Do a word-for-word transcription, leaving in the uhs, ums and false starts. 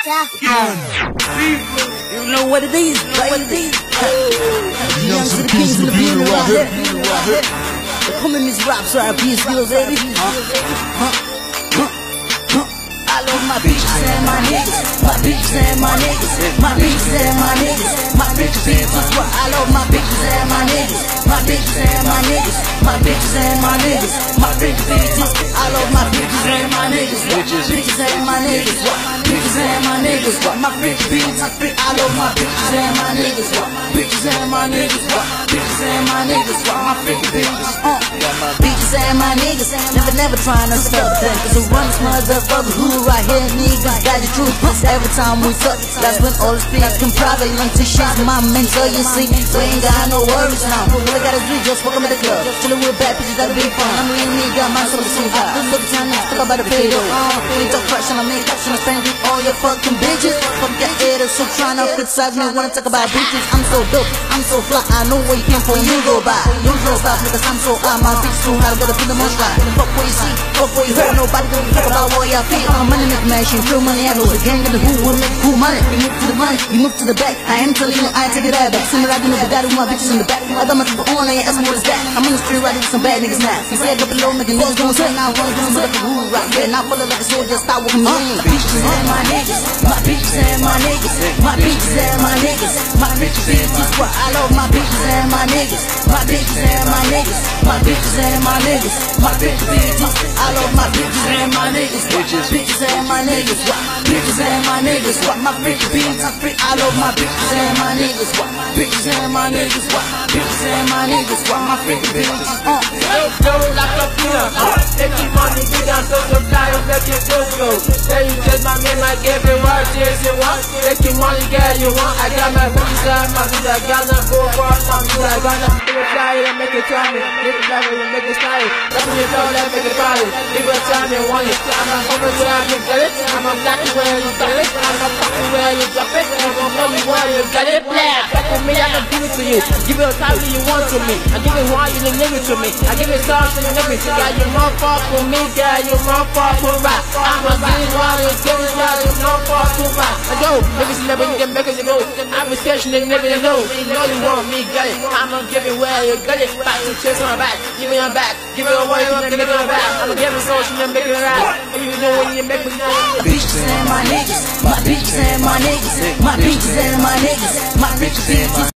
You know what it is, baby. Young to the kings in the building right here. They call me Miss Rap, so I be skills, baby. I love my bitches and my niggas, my bitches and my niggas, my bitches and my niggas, my bitches and my niggas. I love my bitches and my niggas, my bitches and my niggas, my bitches and my niggas, my bitches. I love my bitches and my niggas, bitches and my niggas, bitches and my niggas, my bitches. I love my bitches and my niggas, bitches and my niggas, bitches and my niggas, my bitches. Bitches and my niggas, never never trying to stop them. Cause the one motherfucker who right here, niggas got the truth. Every time we touch, that's when all the speaks can private link to shit. My mentor, you see, we ain't got no worries now. All I gotta do, just welcome to the club. Chillin' with bad bitches, that'll be fun. I'm real nigga, my soul is so hot. Look at time next, talk about the pay though. Uh, we talk fresh and I make up, and I spend with all your fucking bitches. Fuck your haters, so tryna criticize me, wanna talk about bitches. I'm so dope, I'm so fly, I know where you came from, you go by. You go stop, because I'm so hot, my bitch too hot, I gotta feel the most right. Fuck what you see, fuck what you heard, nobody gonna talk about what y'all feel. I'm a money make machine, throw money out, the gang of the who will make who money. You move to the money, you move to the back, I am telling you, I ain't take it out back. Sooner I do know the guy with my bitches in the back. I got my people on, they ain't asking what is that. I'm on the street riding with some bad niggas now. You say I got below, making niggas gon' say, now I'm running like a rule right here. Now full of like a soldier, start walking me in. Bitches and my niggas, my bitches and my niggas, my bitches and my niggas, my bitches. What I love my bitches and my niggas, my bitches and my niggas, my bitches and my niggas, my bitches. I love my bitches and my niggas, bitches and my niggas, bitches and my niggas. What my bitches beats, I love my bitches and my niggas, bitches and my niggas, bitches and my niggas. What my bitches beats. Uh. Yo, lock up here. They keep money, we down so some fly, don't let it go go. Say you just my man, like every word, yes you want. They keep money, girl, you want. I got my bitches and my bitches, I got no go for my bitches, I got no make it fly, and make it try me. Make it level, and make it style. That's when you know that make it party. People tell me want it. I'm a homie where you get it. I'm a black where you get it. I'm a fucking where you drop it. I'm a homie where you get it. Fuck with me, I can give it to you. Give it a time you want to me. I give it one, you didn't give it to me. I give it sauce and everything. Yeah, you more far for me, girl. You more far for rap. I'm a big one, you give it one, you more far for rap. I go, niggas never you can make it go. I'm a station, they never know. You know you want me, get it. I'm gonna give it where you get it. Back to chest on my back. Give me on back. Give it away, you give it on back. I'm gonna give it sauce and make it right. You know when you make me know. Bitches and my niggas, my bitches and my niggas, my bitches and my niggas, my bitches.